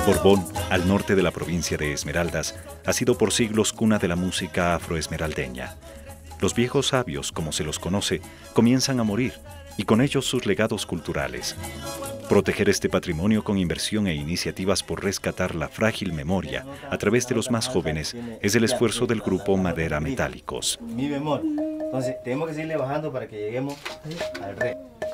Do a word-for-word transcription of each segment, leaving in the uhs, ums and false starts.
Borbón, al norte de la provincia de Esmeraldas, ha sido por siglos cuna de la música afroesmeraldeña. Los viejos sabios, como se los conoce, comienzan a morir, y con ellos sus legados culturales. Proteger este patrimonio con inversión e iniciativas por rescatar la frágil memoria a través de los más jóvenes es el esfuerzo del grupo Madera Metálicos. Mi bemol. Entonces tenemos que seguirle bajando para que lleguemos al re.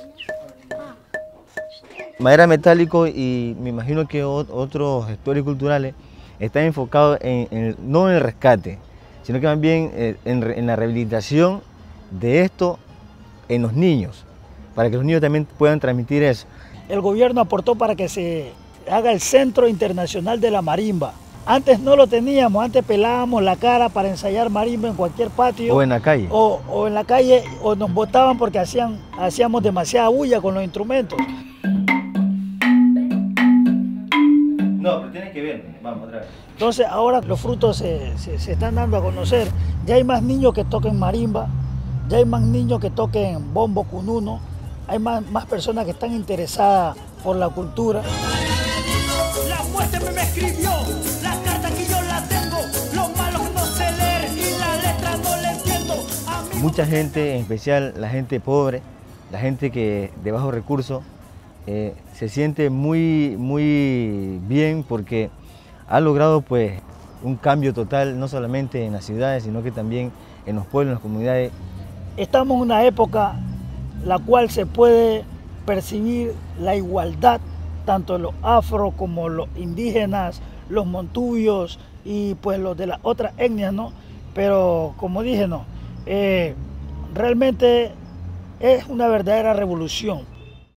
Madera Metálico, y me imagino que otros gestores culturales están enfocados en, en, no en el rescate, sino que más bien en, en la rehabilitación de esto en los niños, para que los niños también puedan transmitir eso. El gobierno aportó para que se haga el Centro Internacional de la Marimba. Antes no lo teníamos, antes pelábamos la cara para ensayar marimba en cualquier patio. O en la calle. O, o en la calle, o nos botaban porque hacían, hacíamos demasiada bulla con los instrumentos. No, pero tienes que ver, vamos otra vez. Entonces ahora los frutos se, se, se están dando a conocer. Ya hay más niños que toquen marimba, ya hay más niños que toquen bombo cununo, hay más, más personas que están interesadas por la cultura. La muerte me escribió, la carta que yo la tengo, lo malo que no sé leer y la letra no la entiendo. Mucha gente, en especial la gente pobre, la gente que de bajos recursos, eh, se siente muy, muy bien porque ha logrado pues un cambio total, no solamente en las ciudades, sino que también en los pueblos, en las comunidades. Estamos en una época la cual se puede percibir la igualdad, tanto los afro como los indígenas, los montuyos y pues los de las otras etnias, ¿no? Pero como dije, no, eh, realmente es una verdadera revolución.